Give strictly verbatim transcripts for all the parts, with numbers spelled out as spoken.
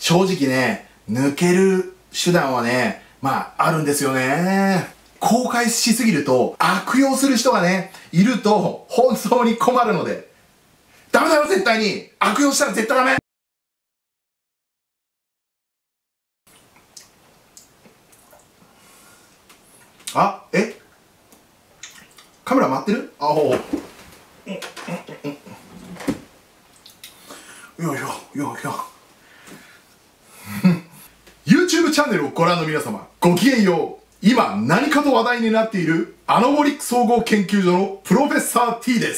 正直ね、抜ける手段はね、まあ、あるんですよね。公開しすぎると、悪用する人がね、いると、本当に困るので。ダメだよ、絶対に。悪用したら絶対ダメ。あ、えカメラ回ってる？あ、ほう。よいよ、よいよ。YouTube チャンネルをご覧の皆様、ごきげんよう。今、何かと話題になっている、アナボリック総合研究所のプロフェッサー T です。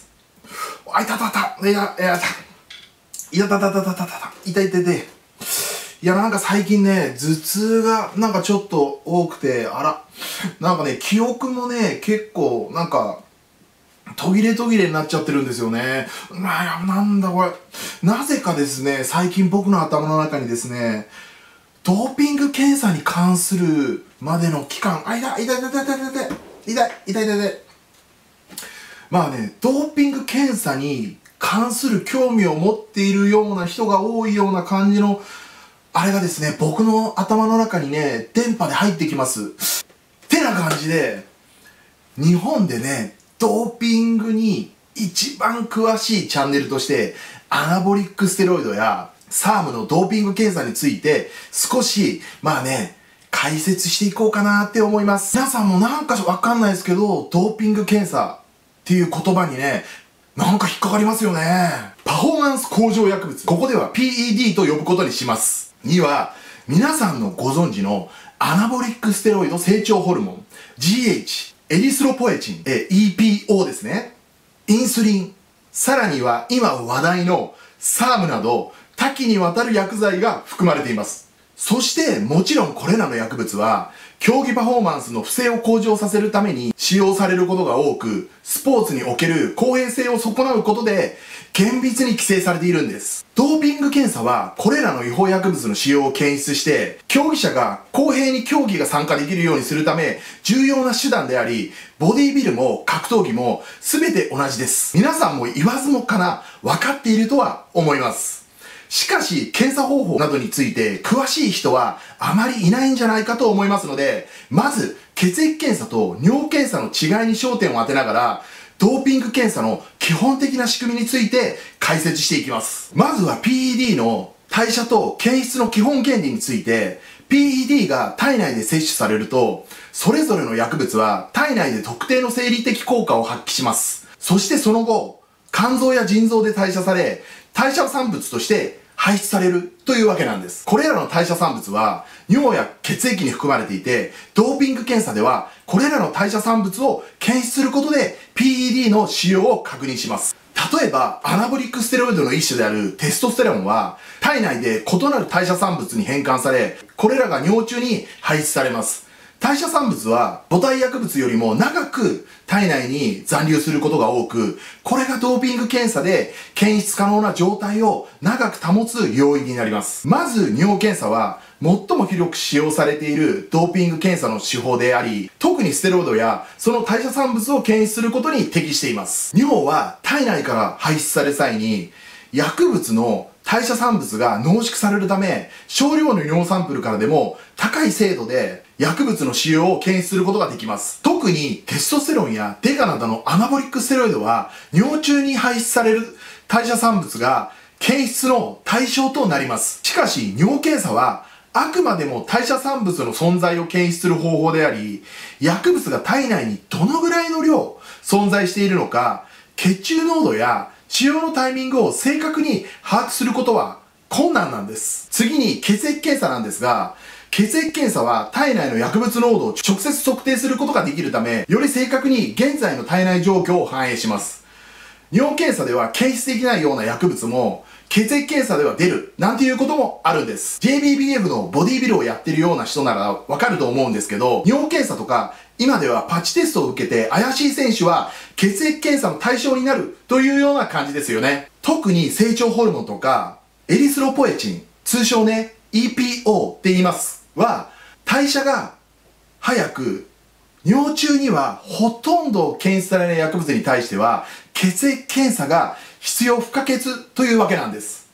あ、いたたた、いや、いや、いやたたたたたた、いたいたいた。いや、なんか最近ね、頭痛がなんかちょっと多くて、あら、なんかね、記憶もね、結構、なんか、途切れ途切れになっちゃってるんですよね。まあ、なんだこれ。なぜかですね、最近僕の頭の中にですね、ドーピング検査に関するまでの期間、あ、痛い、痛い、痛い、痛い、痛い、痛い、痛い、痛い、痛い。まあね、ドーピング検査に関する興味を持っているような人が多いような感じの、あれがですね、僕の頭の中にね、電波で入ってきます。ってな感じで、日本でね、ドーピングに一番詳しいチャンネルとして、アナボリックステロイドやサームのドーピング検査について少し、まあね、解説していこうかなって思います。皆さんもなんかわかんないですけど、ドーピング検査っていう言葉にね、なんか引っかかりますよね。パフォーマンス向上薬物。ここでは ピーイーディー と呼ぶことにします。には、皆さんのご存知のアナボリックステロイド成長ホルモン、ジーエイチ、エリスロポエチン、え、イーピーオー ですね。インスリン、さらには今話題のサームなど多岐にわたる薬剤が含まれています。そしてもちろんこれらの薬物は競技パフォーマンスの不正を向上させるために使用されることが多く、スポーツにおける公平性を損なうことで厳密に規制されているんです。ドーピング検査はこれらの違法薬物の使用を検出して競技者が公平に競技が参加できるようにするため重要な手段であり、ボディビルも格闘技も全て同じです。皆さんも言わずもがな分かっているとは思います。しかし、検査方法などについて詳しい人はあまりいないんじゃないかと思いますので、まず血液検査と尿検査の違いに焦点を当てながら、ドーピング検査の基本的な仕組みについて解説していきます。まずは ピーイーディー の代謝と検出の基本原理について、ピーイーディー が体内で摂取されると、それぞれの薬物は体内で特定の生理的効果を発揮します。そしてその後、肝臓や腎臓で代謝され、代謝産物として排出されるというわけなんです。これらの代謝産物は尿や血液に含まれていて、ドーピング検査ではこれらの代謝産物を検出することで ピーイーディー の使用を確認します。例えば、アナボリックステロイドの一種であるテストステロンは体内で異なる代謝産物に変換され、これらが尿中に排出されます。代謝産物は母体薬物よりも長く体内に残留することが多く、これがドーピング検査で検出可能な状態を長く保つ要因になります。まず尿検査は最も広く使用されているドーピング検査の手法であり、特にステロイドやその代謝産物を検出することに適しています。尿は体内から排出される際に薬物の代謝産物が濃縮されるため、少量の尿サンプルからでも高い精度で薬物の使用を検出することができます。特にテストステロンやデカなどのアナボリックステロイドは尿中に排出される代謝産物が検出の対象となります。しかし尿検査はあくまでも代謝産物の存在を検出する方法であり、薬物が体内にどのぐらいの量存在しているのか、血中濃度や使用のタイミングを正確に把握することは困難なんです。次に血液検査なんですが、血液検査は体内の薬物濃度を直接測定することができるため、より正確に現在の体内状況を反映します。尿検査では検出できないような薬物も血液検査では出るなんていうこともあるんです。ジェイビービーエフ のボディビルをやってるような人ならわかると思うんですけど、尿検査とか今ではパッチテストを受けて怪しい選手は血液検査の対象になるというような感じですよね。特に成長ホルモンとかエリスロポエチン、通称ね イーピーオー って言いますは、代謝が早く尿中にはほとんど検出されない薬物に対しては血液検査が必要不可欠というわけなんです。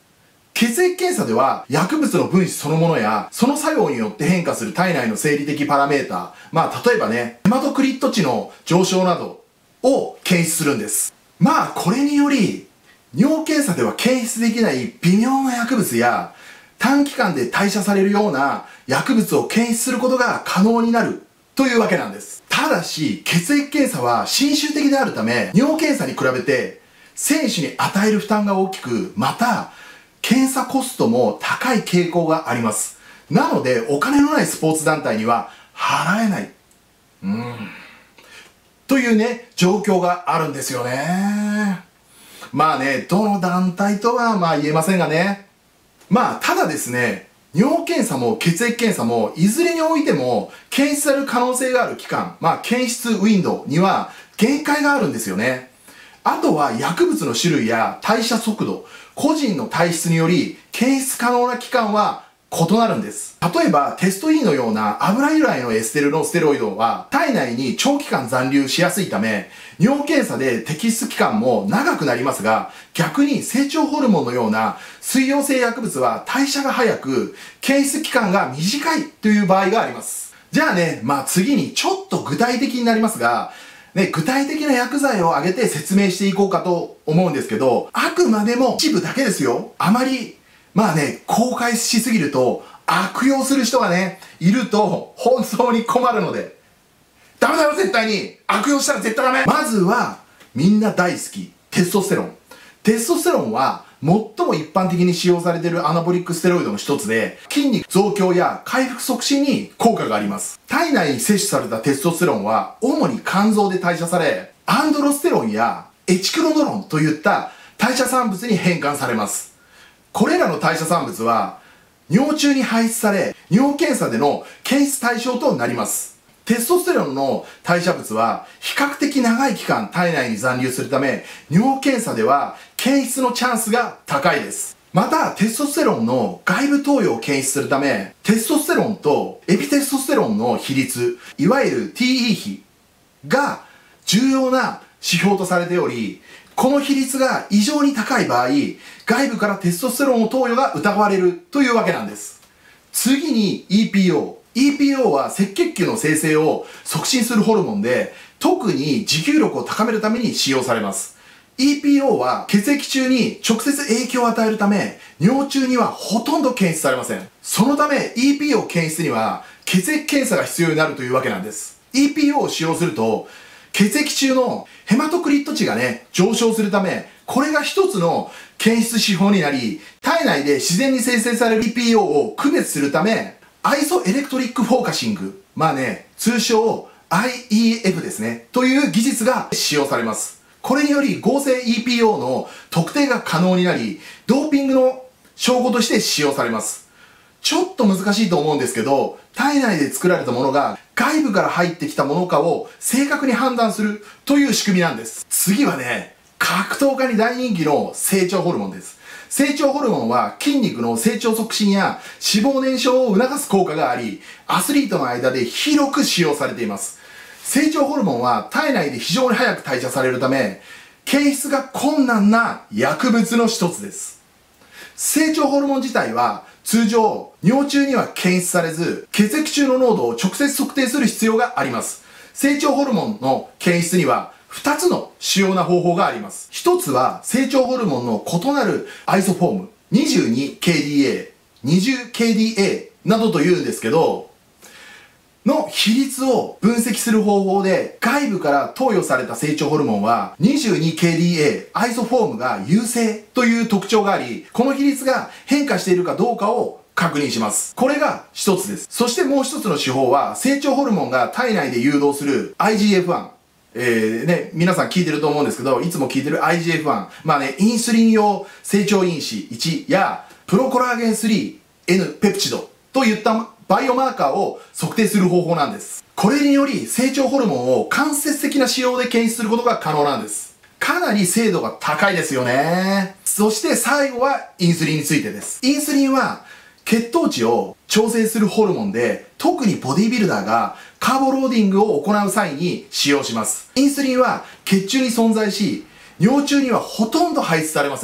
血液検査では薬物の分子そのものやその作用によって変化する体内の生理的パラメータ、まあ例えばね、ヘマトクリット値の上昇などを検出するんです。まあこれにより尿検査では検出できない微妙な薬物や短期間で代謝されるような薬物を検出することが可能になるというわけなんです。ただし血液検査は侵襲的であるため尿検査に比べて選手に与える負担が大きく、また検査コストも高い傾向があります。なのでお金のないスポーツ団体には払えない。うーん。というね、状況があるんですよね。まあね、どの団体とはまあ言えませんがね。まあただですね、尿検査も血液検査もいずれにおいても検出される可能性がある期間、まあ検出ウィンドウには限界があるんですよね。あとは薬物の種類や代謝速度、個人の体質により検出可能な期間は異なるんです。例えばテスト E のような油由来のエステルのステロイドは体内に長期間残留しやすいため、尿検査で摘出期間も長くなりますが、逆に成長ホルモンのような水溶性薬物は代謝が早く検出期間が短いという場合があります。じゃあね、まあ次にちょっと具体的になりますが、ね、具体的な薬剤を挙げて説明していこうかと思うんですけど、あくまでも一部だけですよ。あまりまあね、公開しすぎると悪用する人がね、いると本当に困るので。ダメだよ絶対に。悪用したら絶対ダメ。まずは、みんな大好き、テストステロン。テストステロンは最も一般的に使用されているアナボリックステロイドの一つで、筋肉増強や回復促進に効果があります。体内に摂取されたテストステロンは主に肝臓で代謝され、アンドロステロンやエチクロドロンといった代謝産物に変換されます。これらの代謝産物は尿中に排出され、尿検査での検出対象となります。テストステロンの代謝物は比較的長い期間体内に残留するため、尿検査では検出のチャンスが高いです。また、テストステロンの外部投与を検出するため、テストステロンとエピテストステロンの比率、いわゆる ティーイー 比が重要な指標とされており、この比率が異常に高い場合、外部からテストステロンを投与が疑われるというわけなんです。次に イーピーオー。イーピーオー は赤血球の生成を促進するホルモンで、特に持久力を高めるために使用されます。イーピーオー は血液中に直接影響を与えるため、尿中にはほとんど検出されません。そのため イーピーオー 検出には血液検査が必要になるというわけなんです。イーピーオー を使用すると、血液中のヘマトクリット値がね、上昇するため、これが一つの検出指標になり、体内で自然に生成される イーピーオー を区別するため、アイソエレクトリックフォーカシング、まあね、通称 アイイーエフ ですね、という技術が使用されます。これにより合成 イーピーオー の特定が可能になり、ドーピングの証拠として使用されます。ちょっと難しいと思うんですけど、体内で作られたものが外部から入ってきたものかを正確に判断するという仕組みなんです。次はね、格闘家に大人気の成長ホルモンです。成長ホルモンは筋肉の成長促進や脂肪燃焼を促す効果があり、アスリートの間で広く使用されています。成長ホルモンは体内で非常に早く代謝されるため、検出が困難な薬物の一つです。成長ホルモン自体は通常尿中には検出されず、血液中の濃度を直接測定する必要があります。成長ホルモンの検出にはふたつの主要な方法があります。ひとつは成長ホルモンの異なるアイソフォーム にじゅうにケーディーエー、にじゅうケーディーエー などというんですけど、の比率を分析する方法で外部から投与された成長ホルモンは にじゅうにケーディーエー アイソフォームが優勢という特徴があり、この比率が変化しているかどうかを確認します。これが一つです。そしてもう一つの手法は成長ホルモンが体内で誘導する アイジーエフワン。えーね、皆さん聞いてると思うんですけど、いつも聞いてる アイジーエフワン。まあね、インスリン用成長因子いちやプロコラーゲン スリーエヌ ペプチドといったバイオマーカーを測定する方法なんです。これにより成長ホルモンを間接的な使用で検出することが可能なんです。かなり精度が高いですよね。そして最後はインスリンについてです。インスリンは血糖値を調整するホルモンで、特にボディビルダーがカーボローディングを行う際に使用します。インスリンは血中に存在し、尿中にはほとんど排出されません。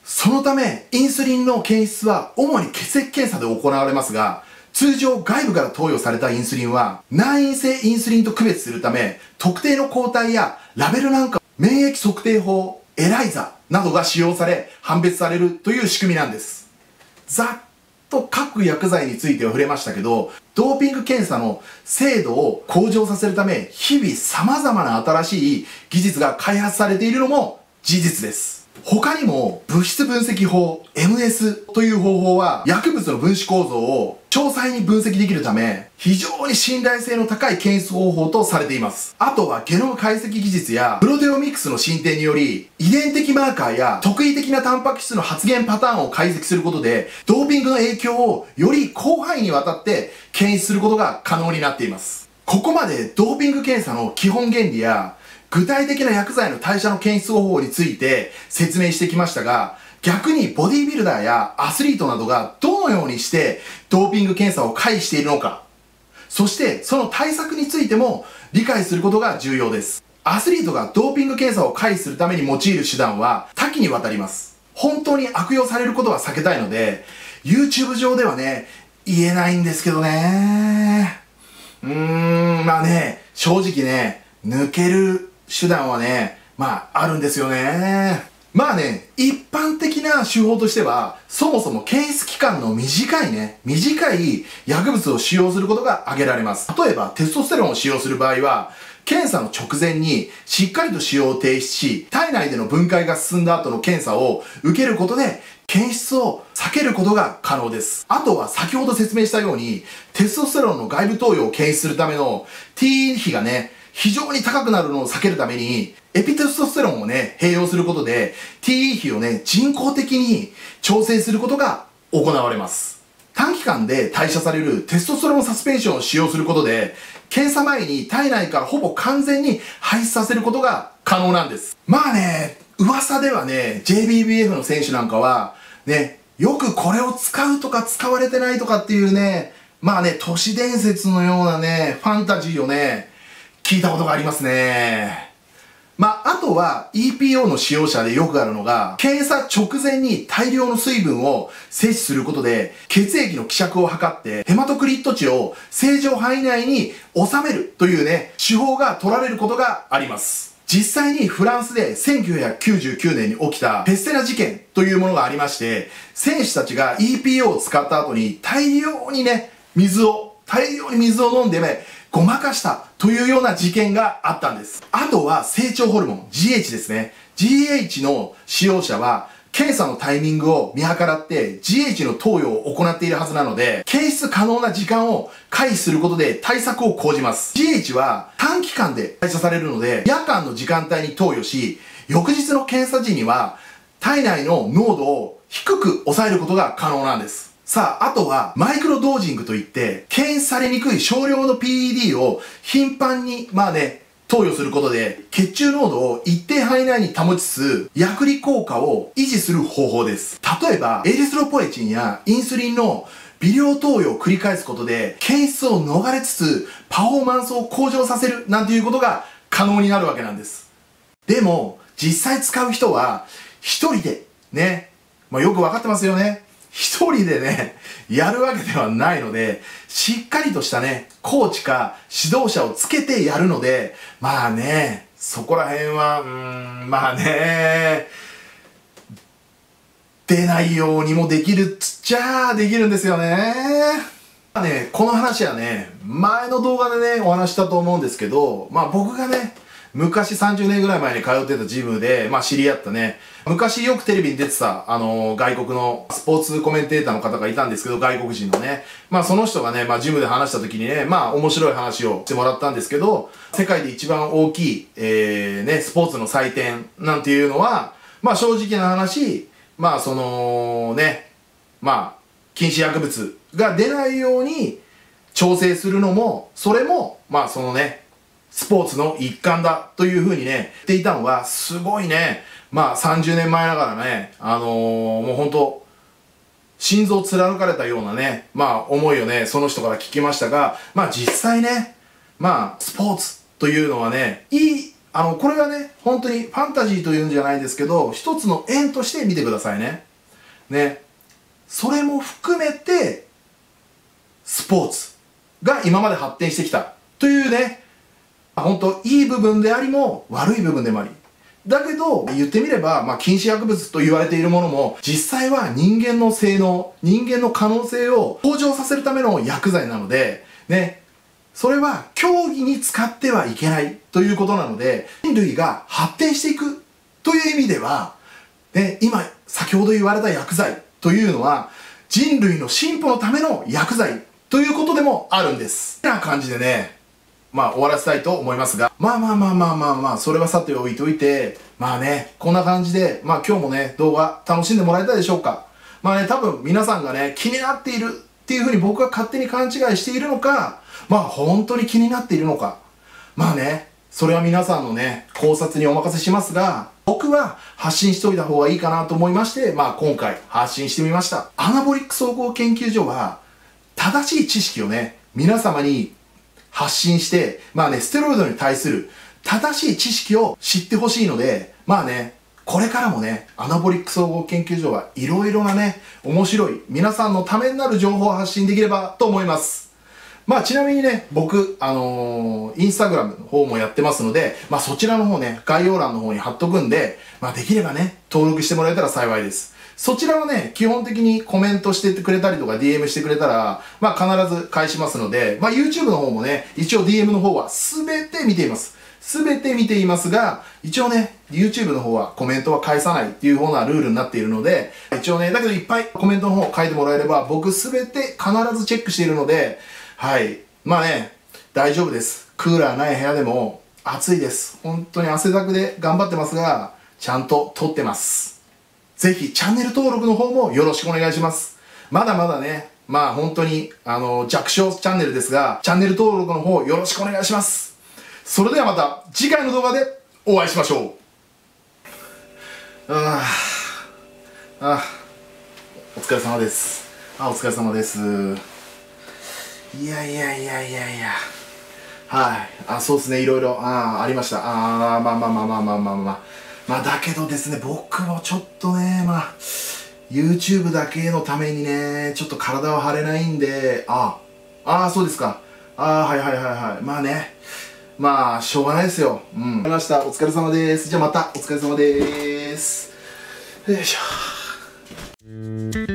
そのため、インスリンの検出は主に血液検査で行われますが、通常外部から投与されたインスリンは難因性インスリンと区別するため、特定の抗体やラベルなんか免疫測定法、エライザなどが使用され判別されるという仕組みなんです。ざっと各薬剤については触れましたけど、ドーピング検査の精度を向上させるため、日々様々な新しい技術が開発されているのも事実です。他にも物質分析法 エムエス という方法は薬物の分子構造を詳細に分析できるため非常に信頼性の高い検出方法とされています。あとはゲノム解析技術やプロテオミクスの進展により遺伝的マーカーや特異的なタンパク質の発現パターンを解析することでドーピングの影響をより広範囲にわたって検出することが可能になっています。ここまでドーピング検査の基本原理や具体的な薬剤の代謝の検出方法について説明してきましたが、逆にボディビルダーやアスリートなどがどのようにしてドーピング検査を回避しているのか、そしてその対策についても理解することが重要です。アスリートがドーピング検査を回避するために用いる手段は多岐にわたります。本当に悪用されることは避けたいので、YouTube 上ではね、言えないんですけどね。うーん、まあね、正直ね、抜ける手段はね、まあ、あるんですよね。まあね、一般的な手法としては、そもそも検出期間の短いね、短い薬物を使用することが挙げられます。例えば、テストステロンを使用する場合は、検査の直前にしっかりと使用を停止し、体内での分解が進んだ後の検査を受けることで、検出を避けることが可能です。あとは先ほど説明したように、テストステロンの外部投与を検出するための T 比がね、非常に高くなるのを避けるために、エピテストステロンをね、併用することで、ティーイー 比をね、人工的に調整することが行われます。短期間で代謝されるテストステロンサスペンションを使用することで、検査前に体内からほぼ完全に排出させることが可能なんです。まあね、噂ではね、ジェイビービーエフ の選手なんかは、ね、よくこれを使うとか使われてないとかっていうね、まあね、都市伝説のようなね、ファンタジーをね、聞いたことがありますね。まあ、あとは イーピーオー の使用者でよくあるのが、検査直前に大量の水分を摂取することで、血液の希釈を図って、ヘマトクリット値を正常範囲内に収めるというね、手法が取られることがあります。実際にフランスでせんきゅうひゃくきゅうじゅうきゅうねんに起きたペステラ事件というものがありまして、選手たちが イーピーオー を使った後に大量にね、水を、大量に水を飲んでね、ごまかしたというような事件があったんです。あとは成長ホルモン ジーエイチ ですね。ジーエイチ の使用者は検査のタイミングを見計らって ジーエイチ の投与を行っているはずなので、検出可能な時間を回避することで対策を講じます。ジーエイチ は短期間で代謝されるので、夜間の時間帯に投与し、翌日の検査時には体内の濃度を低く抑えることが可能なんです。さあ、あとは、マイクロドージングといって、検出されにくい少量の ピーイーディー を頻繁に、まあね、投与することで、血中濃度を一定範囲内に保ちつつ、薬理効果を維持する方法です。例えば、エリスロポエチンやインスリンの微量投与を繰り返すことで、検出を逃れつつ、パフォーマンスを向上させるなんていうことが可能になるわけなんです。でも、実際使う人は、一人で、ね、まあよくわかってますよね。一人でね、やるわけではないので、しっかりとしたね、コーチか指導者をつけてやるので、まあね、そこら辺は、うーん、まあね、出ないようにもできるっつっちゃできるんですよね。まあね、この話はね、前の動画でね、お話したと思うんですけど、まあ僕がね、昔さんじゅうねんぐらい前に通ってたジムで、まあ知り合ったね、昔よくテレビに出てた、あのー、外国のスポーツコメンテーターの方がいたんですけど、外国人のね。まあその人がね、まあジムで話した時にね、まあ面白い話をしてもらったんですけど、世界で一番大きい、えー、ね、スポーツの祭典なんていうのは、まあ正直な話、まあそのね、まあ禁止薬物が出ないように調整するのも、それも、まあそのね、スポーツの一環だというふうにね、言っていたのが、すごいね、まあさんじゅうねんまえながらね、あのー、もうほんと、心臓貫かれたようなね、まあ思いをね、その人から聞きましたが、まあ実際ね、まあスポーツというのはね、いいあの、これはね、本当にファンタジーというんじゃないですけど、一つの縁として見てくださいね。ね。それも含めて、スポーツが今まで発展してきたというね、本当いい部分でありも悪い部分でもあり。だけど、言ってみれば、まあ、禁止薬物と言われているものも、実際は人間の性能、人間の可能性を向上させるための薬剤なので、ね、それは競技に使ってはいけないということなので、人類が発展していくという意味では、ね、今、先ほど言われた薬剤というのは、人類の進歩のための薬剤ということでもあるんです。てな感じでね、まあ終わらせたいと思いますが、まあまあまあまあまあまあ、それはさておいておいて、まあね、こんな感じで、まあ今日もね、動画楽しんでもらえたでしょうか。まあね、多分皆さんがね、気になっているっていうふうに僕が勝手に勘違いしているのか、まあ本当に気になっているのか。まあね、それは皆さんのね、考察にお任せしますが、僕は発信しておいた方がいいかなと思いまして、まあ今回発信してみました。アナボリック総合研究所は、正しい知識をね、皆様に発信して、まあね、ステロイドに対する正しい知識を知ってほしいので、まあね、これからもね、アナボリック総合研究所はいろいろなね、面白い、皆さんのためになる情報を発信できればと思います。まあちなみにね、僕、あのー、インスタグラムの方もやってますので、まあそちらの方ね、概要欄の方に貼っとくんで、まあできればね、登録してもらえたら幸いです。そちらはね、基本的にコメントしてくれたりとか ディーエム してくれたら、まあ必ず返しますので、まあ YouTube の方もね、一応 ディーエム の方はすべて見ています。すべて見ていますが、一応ね、YouTube の方はコメントは返さないっていう方なルールになっているので、一応ね、だけどいっぱいコメントの方書いてもらえれば、僕すべて必ずチェックしているので、はい。まあね、大丈夫です。クーラーない部屋でも暑いです。本当に汗だくで頑張ってますが、ちゃんと撮ってます。ぜひチャンネル登録の方もよろしくお願いします。まだまだね、まあ本当にあの弱小チャンネルですが、チャンネル登録の方よろしくお願いします。それではまた次回の動画でお会いしましょう。ああ、ああ、お疲れ様です。あ、お疲れ様です。いやいやいやいやいや。はい。あ、そうですね。いろいろ、ああ、ありました。ああ、まあまあまあまあまあまあまあ。まあだけどですね、僕もちょっとね、まあ、YouTube だけのためにね、ちょっと体は張れないんで、ああ、ああ、そうですか。ああ、はいはいはいはい。まあね。まあ、しょうがないですよ。うん。わかりました。お疲れ様です。じゃあまた、お疲れ様です。よいしょ。